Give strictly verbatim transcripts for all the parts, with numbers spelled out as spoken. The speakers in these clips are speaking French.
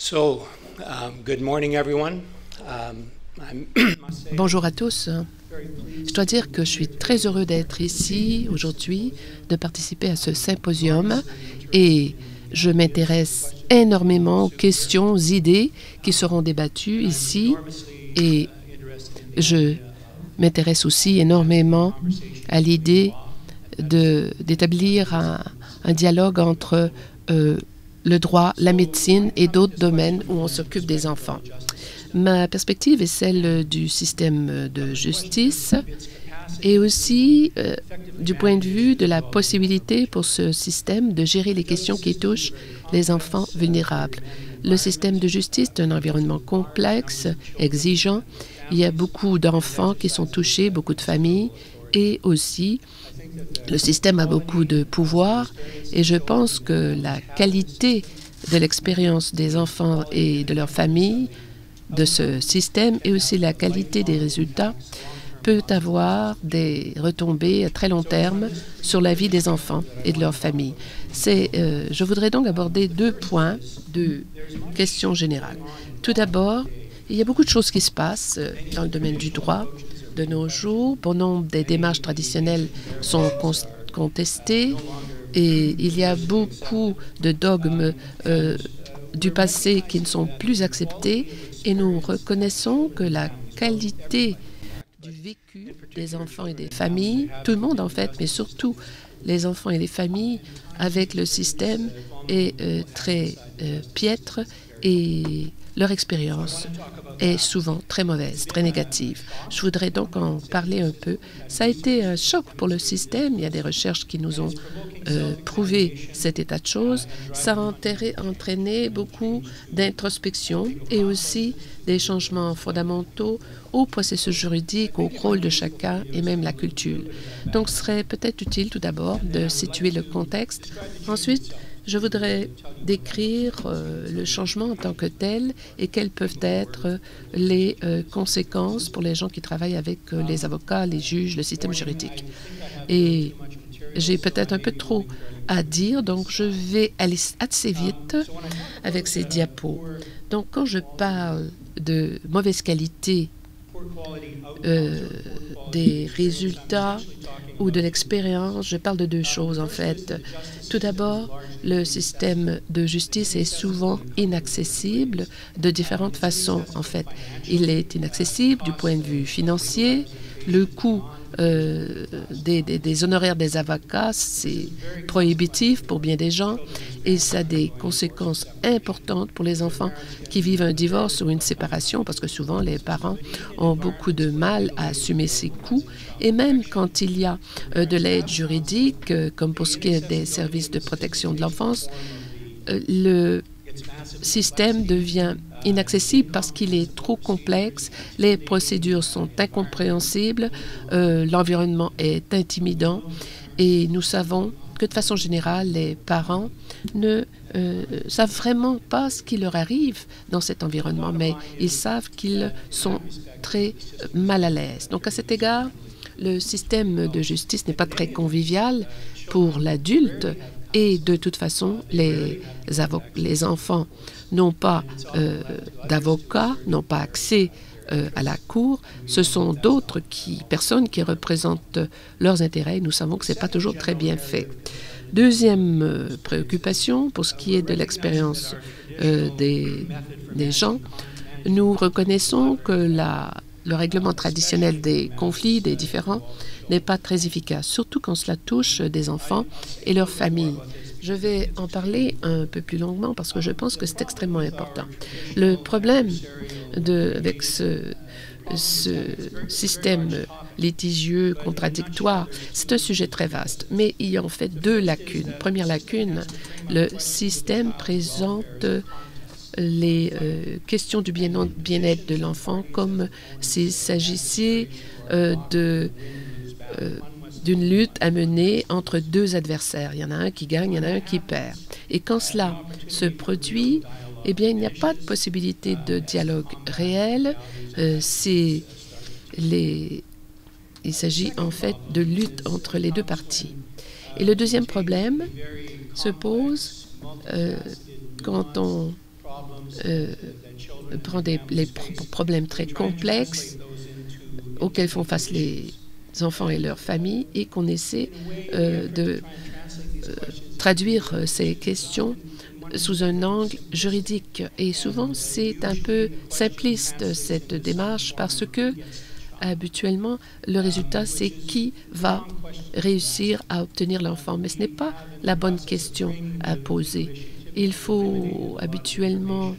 So, um, good morning, everyone. Um, I'm Bonjour à tous. Je dois dire que je suis très heureux d'être ici aujourd'hui, de participer à ce symposium et je m'intéresse énormément aux questions, aux idées qui seront débattues ici et je m'intéresse aussi énormément à l'idée d'établir un, un dialogue entre euh, le droit, la médecine et d'autres domaines où on s'occupe des enfants. Ma perspective est celle du système de justice et aussi euh, du point de vue de la possibilité pour ce système de gérer les questions qui touchent les enfants vulnérables. Le système de justice est un environnement complexe, exigeant. Il y a beaucoup d'enfants qui sont touchés, beaucoup de familles et aussi le système a beaucoup de pouvoir et je pense que la qualité de l'expérience des enfants et de leurs familles de ce système et aussi la qualité des résultats peut avoir des retombées à très long terme sur la vie des enfants et de leurs familles. C'est, euh, je voudrais donc aborder deux points de questions générales. Tout d'abord, il y a beaucoup de choses qui se passent dans le domaine du droit de nos jours. Bon nombre des démarches traditionnelles sont contestées et il y a beaucoup de dogmes euh, du passé qui ne sont plus acceptés et nous reconnaissons que la qualité du vécu des enfants et des familles, tout le monde en fait, mais surtout les enfants et les familles avec le système est euh, très euh, piètre et leur expérience est souvent très mauvaise, très négative. Je voudrais donc en parler un peu. Ça a été un choc pour le système. Il y a des recherches qui nous ont euh, prouvé cet état de choses. Ça a enterré, entraîné beaucoup d'introspection et aussi des changements fondamentaux au processus juridique, au rôle de chacun et même la culture. Donc, ce serait peut-être utile tout d'abord de situer le contexte. Ensuite, je voudrais décrire euh, le changement en tant que tel et quelles peuvent être les euh, conséquences pour les gens qui travaillent avec euh, les avocats, les juges, le système juridique. Et j'ai peut-être un peu trop à dire, donc je vais aller assez vite avec ces diapos. Donc, quand je parle de mauvaise qualité euh, des résultats ou de l'expérience, je parle de deux choses en fait. Tout d'abord, le système de justice est souvent inaccessible de différentes façons en fait. Il est inaccessible du point de vue financier, le coût euh, des, des, des honoraires des avocats, c'est prohibitif pour bien des gens et ça a des conséquences importantes pour les enfants qui vivent un divorce ou une séparation parce que souvent les parents ont beaucoup de mal à assumer ces coûts et même quand il y a euh, de l'aide juridique, euh, comme pour ce qui est des services de protection de l'enfance, euh, le système devient inaccessible parce qu'il est trop complexe, les procédures sont incompréhensibles, euh, l'environnement est intimidant et nous savons que de façon générale, les parents ne euh, savent vraiment pas ce qui leur arrive dans cet environnement, mais ils savent qu'ils sont très mal à l'aise. Donc à cet égard, le système de justice n'est pas très convivial pour l'adulte et de toute façon, les, les enfants n'ont pas euh, d'avocats, n'ont pas accès euh, à la cour. Ce sont d'autres qui, personnes qui représentent leurs intérêts. Nous savons que ce n'est pas toujours très bien fait. Deuxième euh, préoccupation, pour ce qui est de l'expérience euh, des, des gens, nous reconnaissons que la, le règlement traditionnel des conflits, des différends, n'est pas très efficace, surtout quand cela touche des enfants et leurs familles. Je vais en parler un peu plus longuement parce que je pense que c'est extrêmement important. Le problème de, avec ce, ce système litigieux, contradictoire, c'est un sujet très vaste, mais il y a en fait deux lacunes. Première lacune, le système présente les euh, questions du bien-être de l'enfant comme s'il s'agissait euh, de euh, d'une lutte à mener entre deux adversaires. Il y en a un qui gagne, il y en a un qui perd. Et quand cela se produit, eh bien, il n'y a pas de possibilité de dialogue réel. Euh, c'est les... Il s'agit en fait de lutte entre les deux parties. Et le deuxième problème se pose euh, quand on euh, prend des les pro problèmes très complexes auxquels font face les enfants et leurs familles et qu'on essaie euh, de euh, traduire ces questions sous un angle juridique. Et souvent, c'est un peu simpliste, cette démarche, parce que habituellement, le résultat, c'est qui va réussir à obtenir l'enfant. Mais ce n'est pas la bonne question à poser. Il faut habituellement,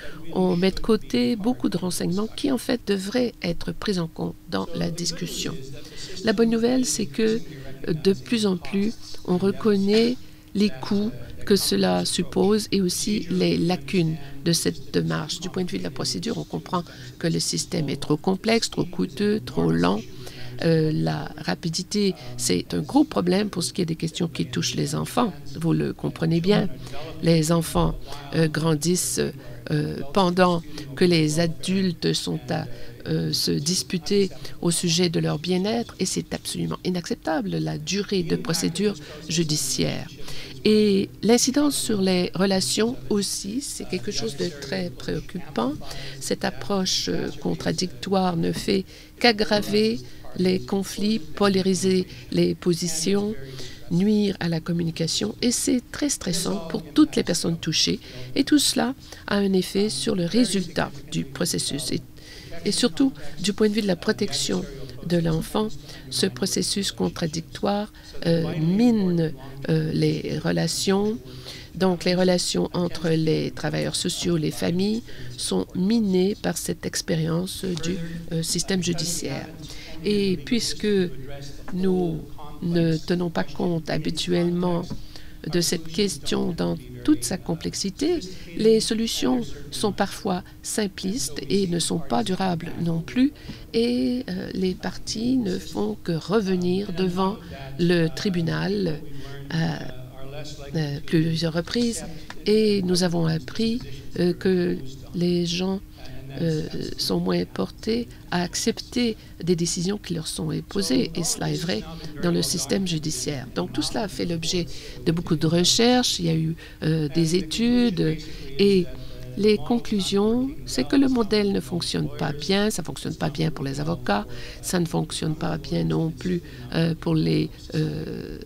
on met de côté beaucoup de renseignements qui, en fait, devraient être pris en compte dans la discussion. La bonne nouvelle, c'est que de plus en plus, on reconnaît les coûts que cela suppose et aussi les lacunes de cette démarche. Du point de vue de la procédure, on comprend que le système est trop complexe, trop coûteux, trop lent. Euh, la rapidité, c'est un gros problème pour ce qui est des questions qui touchent les enfants. Vous le comprenez bien. Les enfants euh, grandissent euh, pendant que les adultes sont à euh, se disputer au sujet de leur bien-être et c'est absolument inacceptable, la durée de procédure judiciaire. Et l'incidence sur les relations aussi, c'est quelque chose de très préoccupant. Cette approche euh, contradictoire ne fait qu'aggraver les conflits, polariser les positions, nuire à la communication et c'est très stressant pour toutes les personnes touchées et tout cela a un effet sur le résultat du processus et, et surtout du point de vue de la protection de l'enfant. Ce processus contradictoire euh, mine euh, les relations. Donc, les relations entre les travailleurs sociaux, les familles, sont minées par cette expérience du euh, système judiciaire. Et puisque nous ne tenons pas compte habituellement de cette question dans toute sa complexité, les solutions sont parfois simplistes et ne sont pas durables non plus, et euh, les parties ne font que revenir devant le tribunal à euh, plusieurs reprises, et nous avons appris euh, que les gens Euh, sont moins portés à accepter des décisions qui leur sont imposées, et cela est vrai dans le système judiciaire. Donc, tout cela a fait l'objet de beaucoup de recherches, il y a eu euh, des études, et les conclusions, c'est que le modèle ne fonctionne pas bien, ça ne fonctionne pas bien pour les avocats, ça ne fonctionne pas bien non plus euh, pour les, euh,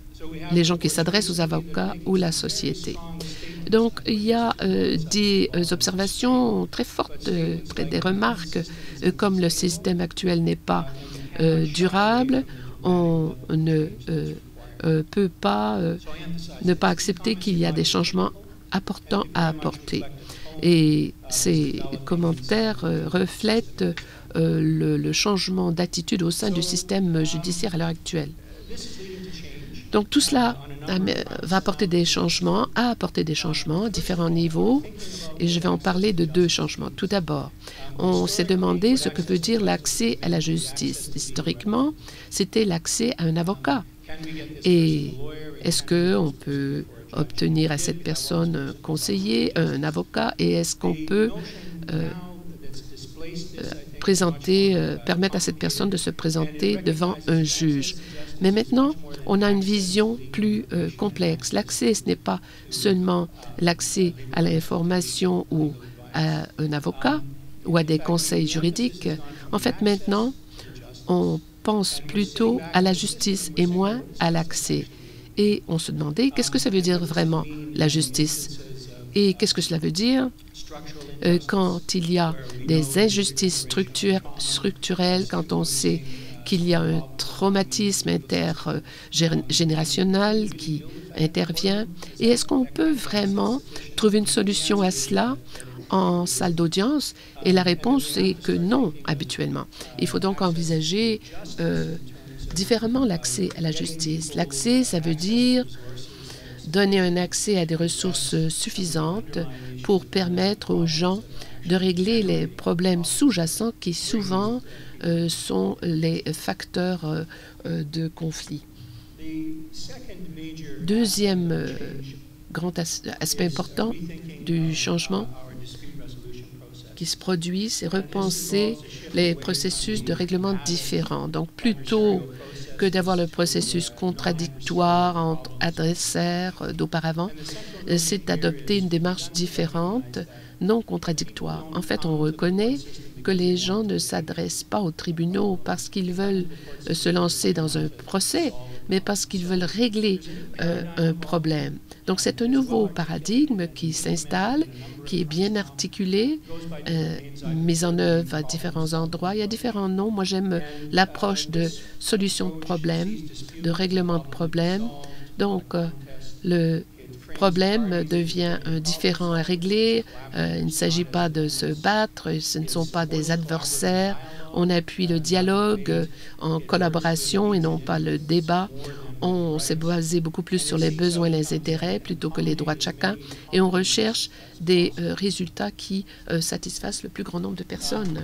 les gens qui s'adressent aux avocats ou la société. Donc, il y a euh, des euh, observations très fortes, euh, très, des remarques, euh, comme le système actuel n'est pas euh, durable, on ne euh, euh, peut pas euh, ne pas accepter qu'il y a des changements importants à apporter. Et ces commentaires euh, reflètent euh, le, le changement d'attitude au sein du système judiciaire à l'heure actuelle. Donc, tout cela va apporter des changements, a apporté des changements à différents niveaux, et je vais en parler de deux changements. Tout d'abord, on s'est demandé ce que veut dire l'accès à la justice. Historiquement, c'était l'accès à un avocat. Et est-ce qu'on peut obtenir à cette personne un conseiller, un avocat, et est-ce qu'on peut euh, euh, présenter, euh, permettre à cette personne de se présenter devant un juge? Mais maintenant, on a une vision plus euh, complexe. L'accès, ce n'est pas seulement l'accès à l'information ou à un avocat ou à des conseils juridiques. En fait, maintenant, on pense plutôt à la justice et moins à l'accès. Et on se demandait, qu'est-ce que ça veut dire vraiment, la justice? Et qu'est-ce que cela veut dire euh, quand il y a des injustices structurelles, quand on sait qu'il y a un traumatisme intergénérationnel qui intervient? Et est-ce qu'on peut vraiment trouver une solution à cela en salle d'audience? Et la réponse est que non, habituellement. Il faut donc envisager euh, différemment l'accès à la justice. L'accès, ça veut dire donner un accès à des ressources suffisantes pour permettre aux gens de régler les problèmes sous-jacents qui souvent euh, sont les facteurs euh, de conflit. Deuxième euh, grand as aspect important du changement qui se produit, c'est repenser les processus de règlement différents. Donc, plutôt que d'avoir le processus contradictoire entre adversaires d'auparavant, c'est d'adopter une démarche différente non contradictoire. En fait, on reconnaît que les gens ne s'adressent pas aux tribunaux parce qu'ils veulent euh, se lancer dans un procès, mais parce qu'ils veulent régler euh, un problème. Donc, c'est un nouveau paradigme qui s'installe, qui est bien articulé, euh, mis en œuvre à différents endroits. Il y a différents noms. Moi, j'aime l'approche de solution de problème, de règlement de problème. Donc, euh, le problème devient un différend à régler. Euh, il ne s'agit pas de se battre, ce ne sont pas des adversaires. On appuie le dialogue euh, en collaboration et non pas le débat. On s'est basé beaucoup plus sur les besoins et les intérêts plutôt que les droits de chacun et on recherche des euh, résultats qui euh, satisfassent le plus grand nombre de personnes.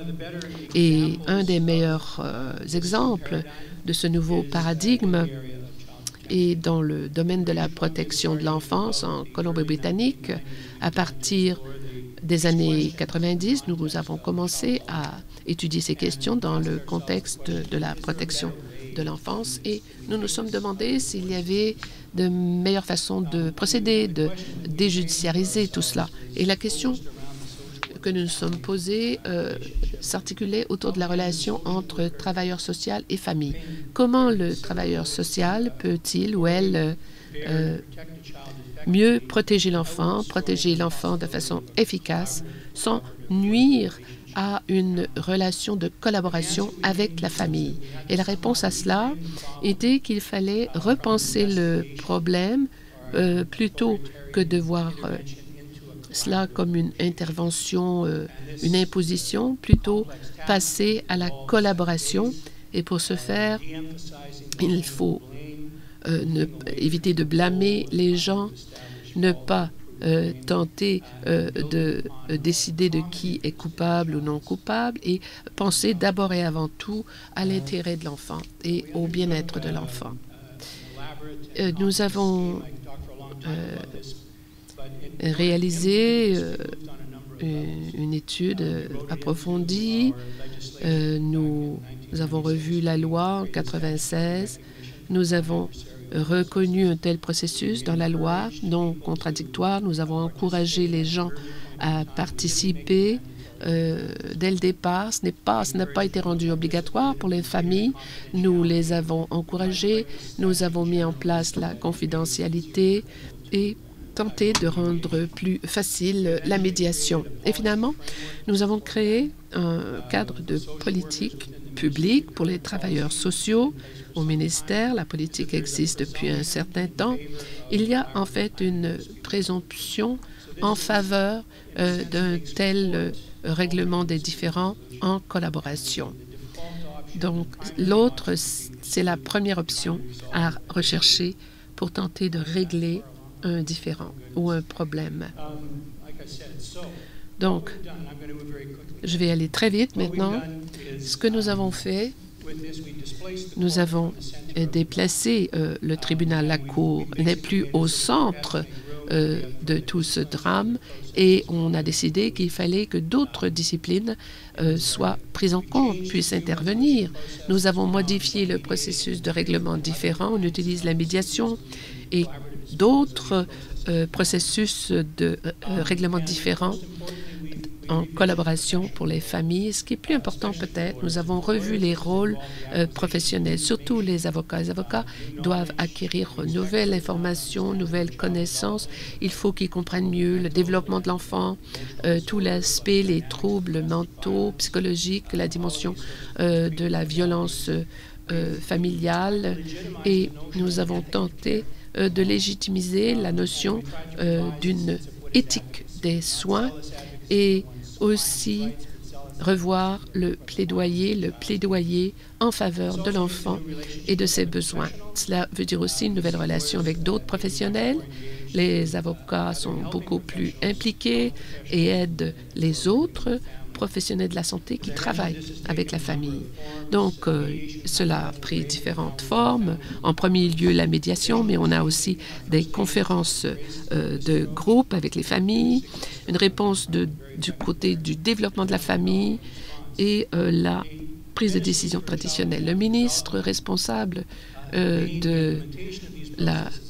Et un des meilleurs euh, exemples de ce nouveau paradigme est dans le domaine de la protection de l'enfance en Colombie-Britannique. À partir des années quatre-vingt-dix, nous avons commencé à étudier ces questions dans le contexte de, de la protection de l'enfance et nous nous sommes demandé s'il y avait de meilleures façons de procéder, de déjudiciariser tout cela. Et la question que nous nous sommes posées euh, s'articulait autour de la relation entre travailleur social et famille. Comment le travailleur social peut-il ou elle euh, mieux protéger l'enfant, protéger l'enfant de façon efficace sans nuire à une relation de collaboration avec la famille. Et la réponse à cela était qu'il fallait repenser le problème euh, plutôt que de voir euh, cela comme une intervention, euh, une imposition, plutôt passer à la collaboration. Et pour ce faire, il faut euh, ne, éviter de blâmer les gens, ne pas Euh, tenter euh, de euh, décider de qui est coupable ou non coupable et penser d'abord et avant tout à l'intérêt de l'enfant et au bien-être de l'enfant. Euh, nous avons euh, réalisé euh, une, une étude approfondie. Euh, nous, nous avons revu la loi en quatre-vingt-seize. Nous avons reconnu un tel processus dans la loi non contradictoire. Nous avons encouragé les gens à participer euh, dès le départ. Ce n'est pas, ce n'a pas été rendu obligatoire pour les familles. Nous les avons encouragés. Nous avons mis en place la confidentialité et tenté de rendre plus facile la médiation. Et finalement, nous avons créé un cadre de politique publique pour les travailleurs sociaux au ministère. La politique existe depuis un certain temps. Il y a en fait une présomption en faveur euh, d'un tel euh, règlement des différends en collaboration. Donc, l'autre, c'est la première option à rechercher pour tenter de régler un différend ou un problème. Donc, je vais aller très vite maintenant. Ce que nous avons fait, nous avons déplacé euh, le tribunal, la cour n'est plus au centre euh, de tout ce drame et on a décidé qu'il fallait que d'autres disciplines euh, soient prises en compte, puissent intervenir. Nous avons modifié le processus de règlement différent, on utilise la médiation et d'autres euh, processus de euh, règlement différents en collaboration pour les familles. Ce qui est plus important peut-être, nous avons revu les rôles euh, professionnels, surtout les avocats. Les avocats doivent acquérir nouvelles informations, nouvelles connaissances. Il faut qu'ils comprennent mieux le développement de l'enfant, euh, tout l'aspect, les troubles mentaux, psychologiques, la dimension euh, de la violence euh, familiale. Et nous avons tenté euh, de légitimiser la notion euh, d'une éthique des soins et aussi revoir le plaidoyer, le plaidoyer en faveur de l'enfant et de ses besoins. Cela veut dire aussi une nouvelle relation avec d'autres professionnels. Les avocats sont beaucoup plus impliqués et aident les autres professionnels de la santé qui travaillent avec la famille. Donc, euh, cela a pris différentes formes. En premier lieu, la médiation, mais on a aussi des conférences euh, de groupe avec les familles, une réponse de, du côté du développement de la famille et euh, la prise de décision traditionnelle. Le ministre responsable euh, de la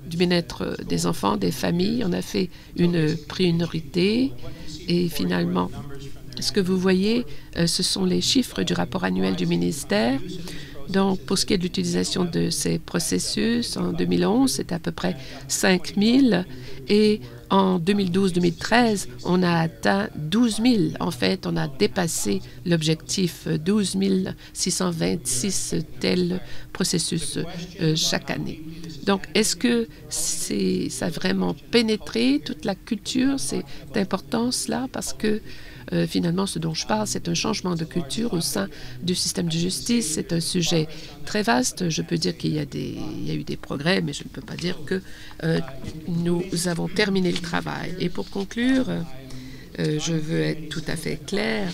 du bien-être des enfants, des familles. On a fait une priorité et finalement, ce que vous voyez, euh, ce sont les chiffres du rapport annuel du ministère. Donc, pour ce qui est de l'utilisation de ces processus, en deux mille onze, c'était à peu près cinq mille et en deux mille douze deux mille treize, on a atteint douze mille. En fait, on a dépassé l'objectif douze mille six cent vingt-six tels processus euh, chaque année. Donc, est-ce que c'est, ça a vraiment pénétré toute la culture? C'est important, cela, parce que Euh, finalement, ce dont je parle, c'est un changement de culture au sein du système de justice. C'est un sujet très vaste. Je peux dire qu'il y a des, il y a eu des progrès, mais je ne peux pas dire que euh, nous avons terminé le travail. Et pour conclure, euh, je veux être tout à fait clair.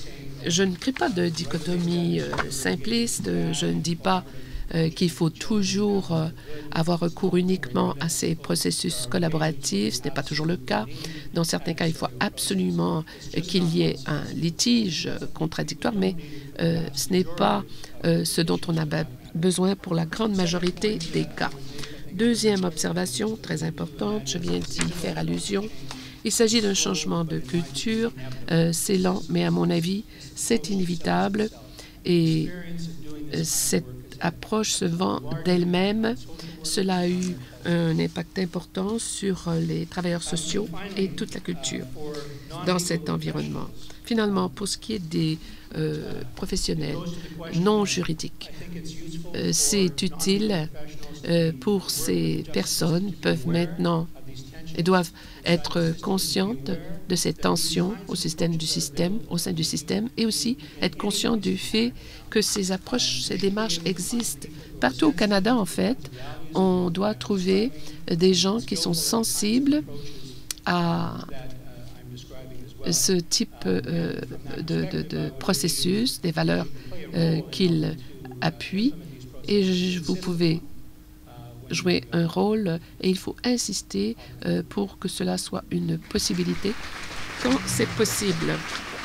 Je ne crée pas de dichotomie euh, simpliste. Je ne dis pas Euh, qu'il faut toujours euh, avoir recours uniquement à ces processus collaboratifs. Ce n'est pas toujours le cas. Dans certains cas, il faut absolument euh, qu'il y ait un litige euh, contradictoire, mais euh, ce n'est pas euh, ce dont on a besoin pour la grande majorité des cas. Deuxième observation très importante, je viens d'y faire allusion. Il s'agit d'un changement de culture. Euh, c'est lent, mais à mon avis, c'est inévitable. Et euh, cette approche se vend d'elle-même. Cela a eu un impact important sur les travailleurs sociaux et toute la culture dans cet environnement. Finalement, pour ce qui est des euh, professionnels non juridiques, euh, c'est utile euh, pour ces personnes peuvent maintenant et doivent être conscientes de ces tensions au système du système, au sein du système, et aussi être conscients du fait que ces approches, ces démarches existent. Partout au Canada, en fait, on doit trouver des gens qui sont sensibles à ce type euh, de, de, de processus, des valeurs euh, qu'ils appuient, et je, vous pouvez jouer un rôle et il faut insister euh, pour que cela soit une possibilité quand c'est possible.